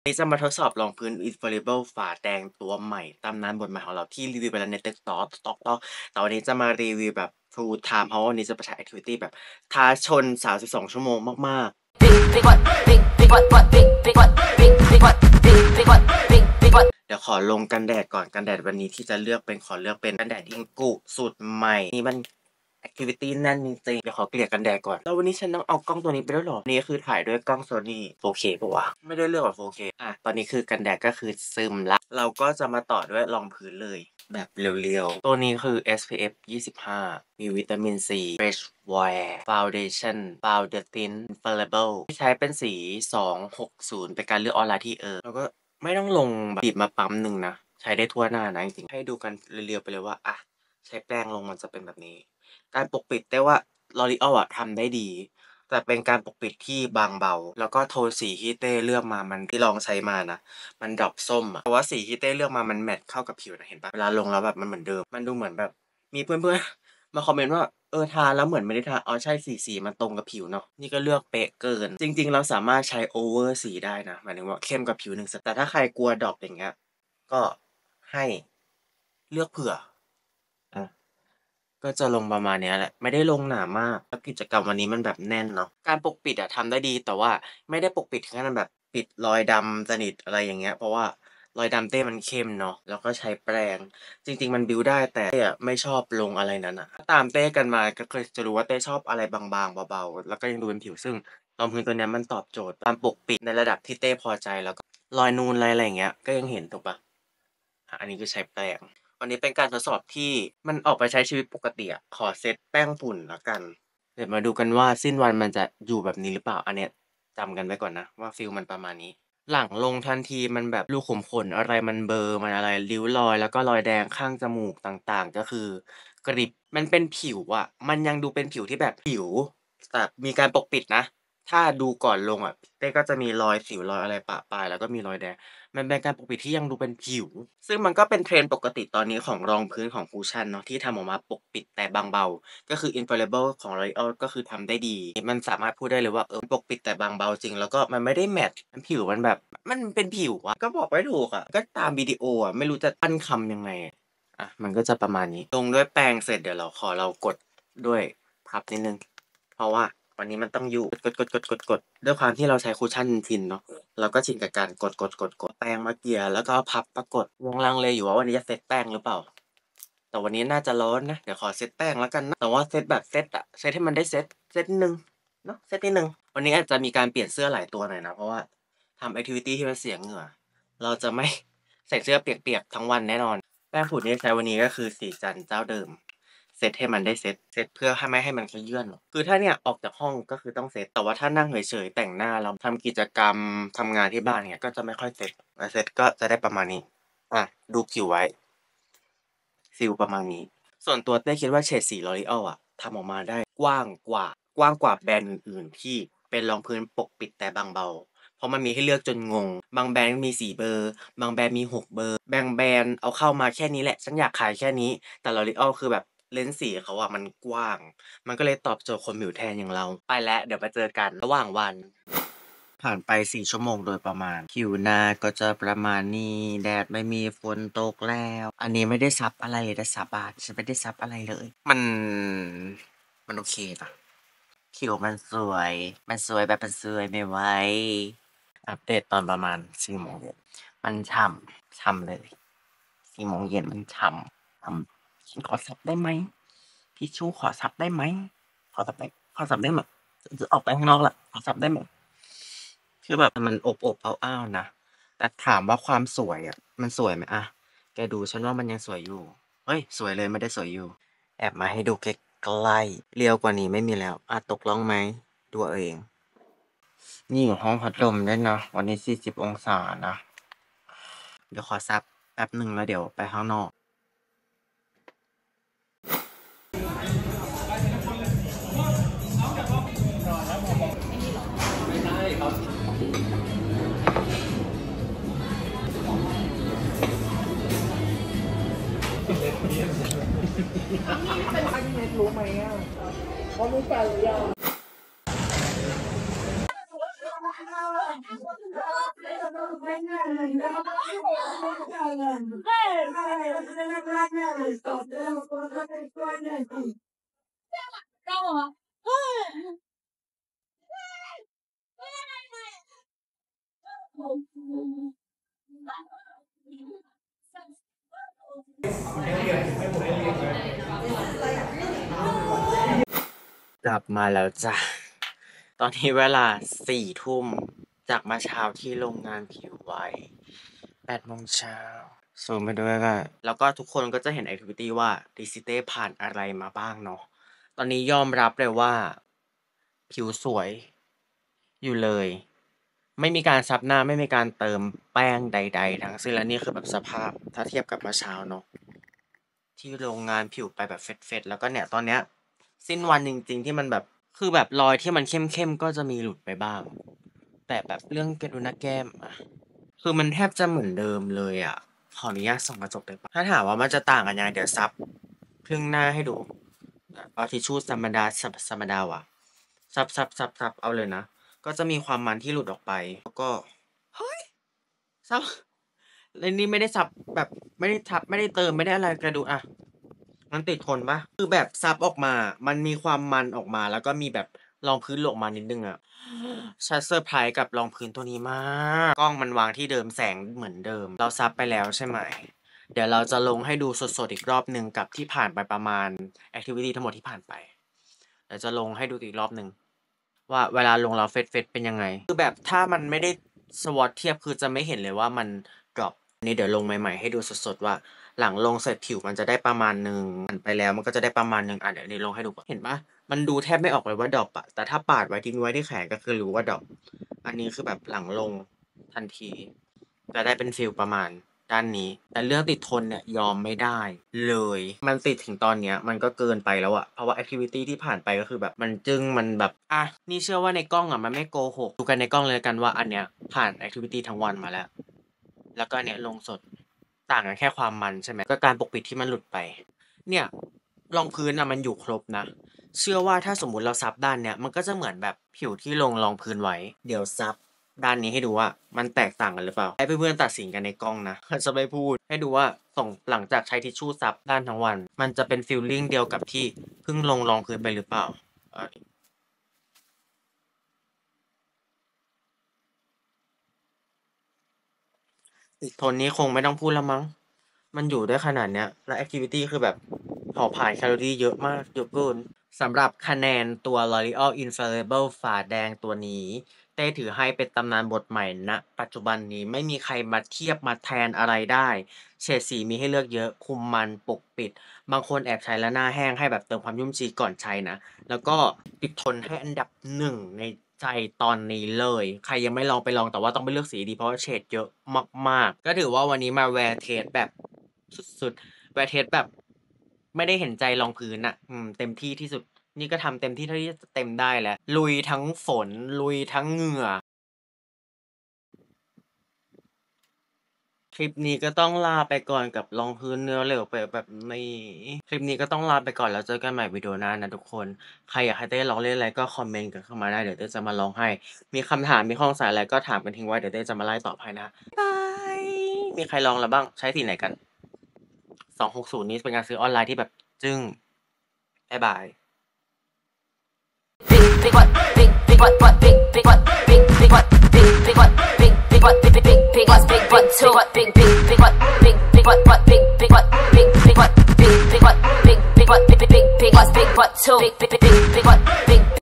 นี้จะมาทดสอบรองพื้น Infallible ฝาแดงตัวใหม่ตำนานบทใหม่ของเราที่รีวิวไปแล้วใน TikTok แต่วันนี้จะมารีวิวแบบ Full Time เพราะว่าวันนี้จะไปถ่ายแอกทิวิตีแบบท้าชน32ชั่วโมงมากๆเดี๋ยวขอลงกันแดดก่อนกันแดดวันนี้ที่จะเลือกเป็นขอเลือกเป็นกันแดดอิงกุสูตรใหม่นี่มันแอคทิวิตี้แน่นจริงๆเดี๋ยวขอเกลี่ยกันแดดก่อนแล้ววันนี้ฉันต้องเอากล้องตัวนี้ไปด้วยหรอนี่คือถ่ายด้วยกล้อง Sony 4K ปะวะไม่ได้เลือกแบบ 4K ตอนนี้คือกันแดดก็คือซึมละเราก็จะมาต่อด้วยรองพื้นเลยแบบเรียวๆตัวนี้คือ SPF 25มีวิตามิน C Fresh Wear Foundation Foundation Infallible ที่ใช้เป็นสี260เป็นการเลือกออนไลน์ที่แล้วก็ไม่ต้องลงแบบบีบมาปั๊มหนึ่งนะใช้ได้ทั่วหน้านะจริงๆให้ดูกันเรียวๆไปเลยว่าใช้แป้งลงมันจะเป็นแบบนี้การปกปิดได้ว่า L'Oreal ทำได้ดีแต่เป็นการปกปิดที่บางเบาแล้วก็โทนสีที่เต้เลือกมามันที่ลองใช้มานะมันดรอปส้มเพราะว่าสีที่เต้เลือกมามันแมทเข้ากับผิวนะเห็นปะเวลาลงแล้วแบบมันเหมือนเดิมมันดูเหมือนแบบมีเพื่อนๆมาคอมเมนต์ว่าทาแล้วเหมือนไม่ได้ทาใช่สีมันตรงกับผิวเนาะนี่ก็เลือกเป๊ะเกินจริงๆเราสามารถใช้โอเวอร์สีได้นะหมายถึงว่าเข้มกับผิวหนึ่งแต่ถ้าใครกลัวดรอปอย่างเงี้ยก็ให้เลือกเผื่อก็จะลงประมาณนี้แหละไม่ได้ลงหนามากแล้วกิจกรรมวันนี้มันแบบแน่นเนาะการปกปิดทำได้ดีแต่ว่าไม่ได้ปกปิดแค่นั้นแบบปิดรอยดำสนิทอะไรอย่างเงี้ยเพราะว่ารอยดำเต้มันเข้มเนาะแล้วก็ใช้แปรงจริงๆมันบิวได้แต่เต้ไม่ชอบลงอะไรนั้นตามเต้กันมาก็เคยจะรู้ว่าเต้ชอบอะไรบางๆเบาๆแล้วก็ยังดูเป็นผิวซึ่งรองพื้นตัวนี้มันตอบโจทย์การปกปิดในระดับที่เต้พอใจแล้วก็รอยนูนอะไรอย่างเงี้ยก็ยังเห็นถูกปะอันนี้คือใช้แปรงวันนี้เป็นการทดสอบที่มันออกไปใช้ชีวิตปกติขอเซตแป้งฝุ่นแล้วกันเดี๋ยวมาดูกันว่าสิ้นวันมันจะอยู่แบบนี้หรือเปล่าอันเนี้ยจำกันไว้ก่อนนะว่าฟีลมันประมาณนี้หลังลงทันทีมันแบบรูขุมขนอะไรมันเบลอมันอะไรริ้วรอยแล้วก็รอยแดงข้างจมูกต่างๆก็คือกริบมันเป็นผิวมันยังดูเป็นผิวที่แบบผิวแต่มีการปกปิดนะถ้าดูก่อนลงเต้ก็จะมีรอยสิวรอยอะไรปะปายแล้วก็มีรอยแดง มันเป็นการปกปิดที่ยังดูเป็นผิวซึ่งมันก็เป็น trend ปกติตอนนี้ของรองพื้นของ Cushion เนาะที่ทำออกมาปกปิดแต่บางเบาก็คือ Infallible ของ L'Oreal ก็คือทำได้ดีมันสามารถพูดได้เลยว่าปกปิดแต่บางเบาจริงแล้วก็มันไม่ได้แมตช์ผิวมันแบบมันเป็นผิวก็บอกไม่ถูกก็ตามวิดีโอไม่รู้จะปั้นคำยังไงมันก็จะประมาณนี้ลงด้วยแปรงเสร็จเดี๋ยวเรากดด้วยพับนิดนึงเพราะว่าวันนี้มันต้องอยู่กดด้วยความที่เราใช้คุชชั่นชินเนาะเราก็ชินกับการกดแป้งมาเกลี่ยแล้วก็พับปรากฏยังลังเลอยู่ว่าวันนี้จะเซตแป้งหรือเปล่าแต่วันนี้น่าจะร้อนนะเดี๋ยวขอเซตแป้งแล้วกันนะแต่ว่าเซตแบบเซตเซตให้มันได้เซตหนึ่งเนาะเซตนิดนึงวันนี้อาจจะมีการเปลี่ยนเสื้อหลายตัวหน่อยนะเพราะว่าทำแอคทิวิตี้ที่มันเสียเหงื่อเราจะไม่ใส่เสื้อเปียกๆทั้งวันแน่นอนแป้งฝุ่นที่ใช้วันนี้ก็คือสีจันทร์เจ้าเดิมเซตให้มันได้เซตเพื่อให้ไม่ให้มันขยื่นคือถ้าเนี่ยออกจากห้องก็คือต้องเซตแต่ว่าถ้านั่งเฉยๆแต่งหน้าเราทำกิจกรรมทำงานที่บ้านเนี่ยก็จะไม่ค่อยเซตก็จะได้ประมาณนี้ดูผิวไว้ฟิลประมาณนี้ส่วนตัวเต้คิดว่าเฉดสี L'Oreal ทำออกมาได้กว้างกว่าแบรนด์อื่นๆที่เป็นรองพื้นปกปิดแต่บางเบาเพราะมันมีให้เลือกจนงงบางแบรนด์มี4เบอร์บางแบรนด์มี6เบอร์บางแบรนด์เอาเข้ามาแค่นี้แหละฉันอยากขายแค่นี้แต่ L'Oreal คือแบบเลนส์สีเขามันกว้างมันก็เลยตอบโจทย์คนผิวแทนอย่างเราไปแล้วเดี๋ยวมาเจอกันระหว่างวันผ่านไป4ชั่วโมงโดยประมาณผิวหน้าก็จะประมาณนี้แดดไม่มีฝนตกแล้วอันนี้ไม่ได้ซับอะไรเลยแต่สาบานฉันไม่ได้ซับอะไรเลยมันโอเคนะผิวมันสวยแบบมันสวยไม่ไหวอัปเดตตอนประมาณ4โมงเย็นมันฉ่ำเลย4โมงเย็นมันฉ่ำฉันขอซับได้ไหมทิชชู่ขอซับได้ไหมขอซับได้ไหมจะออกไปข้างนอกละขอซับได้ไหมคือแบบมันอบอ้าวๆนะแต่ถามว่าความสวยมันสวยไหมแกดูฉันว่ามันยังสวยอยู่เฮ้ยสวยเลยไม่ได้สวยอยู่แอบมาให้ดูใกล้ๆเรียวกว่านี้ไม่มีแล้วตกล่องไหมดูเอาเองนี่อยู่ห้องพัดลมด้วยนะวันนี้40องศานะเดี๋ยวขอซับแป๊บหนึ่งแล้วเดี๋ยวไปข้างนอกเป็นอันเน็ตรู้ไหมเขารู้แฟนหรือยังกลับมาแล้วจ้ะ ตอนนี้เวลา4 ทุ่มจากมาเช้าที่โรงงานผิวไว้8 โมงเช้าซูมไปด้วยกันแล้วก็ทุกคนก็จะเห็นแอคทิวิตี้ว่าดิซิเต้ผ่านอะไรมาบ้างเนาะ ตอนนี้ยอมรับเลยว่าผิวสวยอยู่เลย ไม่มีการซับหน้าไม่มีการเติมแป้งใดๆทั้งสิ้นและนี่คือแบบสภาพถ้าเทียบกับมาเช้าเนาะที่โรงงานผิวไปแบบเฟดๆแล้วก็เนี่ยตอนเนี้ยสิ้นวันจริงๆที่มันแบบคือแบบรอยที่มันเข้มๆก็จะมีหลุดไปบ้าง แต่แบบเรื่องเกล็ดอุณหแก้มอะคือมันแทบจะเหมือนเดิมเลยอะขออนุญาตส่องกระจกได้ปะถ้าถามว่ามันจะต่างกันยังไงเดี๋ยวซับครึ่งหน้าให้ดูเอาทิชชู่ธรรมดาว่ะซับเอาเลยนะก็จะมีความมันที่หลุดออกไปแล้วก็เฮ้ยซับเลยนี่ไม่ได้ซับแบบไม่ได้ทับไม่ได้เติมไม่ได้อะไรกระดูอะมันติดทนปะคือแบบซับออกมามันมีความมันออกมาแล้วก็มีแบบรองพื้นหลงมานิดนึงอะฉันเซอร์ไพรส์กับรองพื้นตัวนี้มากกล้องมันวางที่เดิมแสงเหมือนเดิมเราซับไปแล้วใช่ไหมเดี๋ยวเราจะลงให้ดูสดๆอีกรอบหนึ่งกับที่ผ่านไปประมาณแอคทิวิตี้ทั้งหมดที่ผ่านไปเดี๋ยวจะลงให้ดูอีกรอบหนึ่งว่าเวลาลงเราเฟดเป็นยังไงคือแบบถ้ามันไม่ได้สวอตเทียบคือจะไม่เห็นเลยว่ามันดรอปนี่เดี๋ยวลงใหม่ๆให้ดูสดๆว่าหลังลงเสร็จผิวมันจะได้ประมาณนึงผ่านไปแล้วมันก็จะได้ประมาณนึงเดี๋ยวนี้ลงให้ดูเห็นปะมันดูแทบไม่ออกเลยว่าดรอปอะแต่ถ้าปาดไว้ทิ้งไว้ที่แขนก็คือรู้ว่าดรอปอันนี้คือแบบหลังลงทันทีจะได้เป็นฟีลประมาณด้านนี้แต่เรื่องติดทนเนี่ยยอมไม่ได้เลยมันติดถึงตอนเนี้ยมันก็เกินไปแล้วอะเพราะว่าแอคทิวิตี้ที่ผ่านไปก็คือแบบมันจึ้งมันแบบนี่เชื่อว่าในกล้องอะมันไม่โกหกดูกันในกล้องเลยกันว่าอันเนี้ยผ่านแอคทิวิตี้ทั้งวันมาแล้วก็อันเนี้ยลงสดต่างกันแค่ความมันใช่ไหมก็การปกปิดที่มันหลุดไปเนี่ยรองพื้นอะมันอยู่ครบนะเชื่อว่าถ้าสมมุติเราซับด้านเนี้ยมันก็จะเหมือนแบบผิวที่ลงรองพื้นไว้เดี๋ยวซับด้านนี้ให้ดูว่ามันแตกต่างกันหรือเปล่าให้เพื่อนๆตัดสินกันในกล้องนะจะไม่พูดให้ดูว่าส่งหลังจากใช้ทิชชู่ซับด้านทั้งวันมันจะเป็นฟีลลิ่งเดียวกับที่เพิ่งลงรองพื้นไปหรือเปล่าติดทนนี้คงไม่ต้องพูดแล้วมั้งมันอยู่ได้ขนาดเนี้ยและแอคทิวิตี้คือแบบเผาผลาญแคลอรี่เยอะมากเยอะเกินสำหรับคะแนนตัว L'Oreal Infallible ฝาแดงตัวนี้เต้ถือให้เป็นตำนานบทใหม่ณปัจจุบันนี้ไม่มีใครมาเทียบมาแทนอะไรได้เฉดสีมีให้เลือกเยอะคุมมันปกปิดบางคนแอบใช้แล้วหน้าแห้งให้แบบเติมความชุ่มชื้นก่อนใช้นะแล้วก็ติดทนให้อันดับ1ในใจตอนนี้เลยใครยังไม่ลองไปลองแต่ว่าต้องไปเลือกสีดีเพราะว่าเฉดเยอะมากๆก็ถือว่าวันนี้มาแวร์เทสแบบสุดๆแวร์เทสแบบไม่ได้เห็นใจรองพื้นอะเต็มที่ที่สุดนี่ก็ทำเต็มที่เท่าที่จะเต็มได้แล้วลุยทั้งฝนลุยทั้งเหงื่อคลิปนี้ก็ต้องลาไปก่อนกับรองพื้นเนื้อเหลวไปแบบนี้คลิปนี้ก็ต้องลาไปก่อนแล้วเจอกันใหม่วิดีโอหน้านะทุกคนใครอยากให้เต้ลองเล่นอะไรก็คอมเมนต์กันเข้ามาได้เดี๋ยวเต้จะมาลองให้มีคำถามมีข้อสงสัยอะไรก็ถามกันทิ้งไว้เดี๋ยวเต้จะมาไล่ตอบให้นะบายมีใครลองแล้วบ้างใช้สีไหนกัน260นี้เป็นการซื้อออนไลน์ที่แบบจึ้งบาย big what, big what, big what, big what, big what, big what, big what, big what, two what, big what, big what, big what, big what, big what, big what, two, big what, big.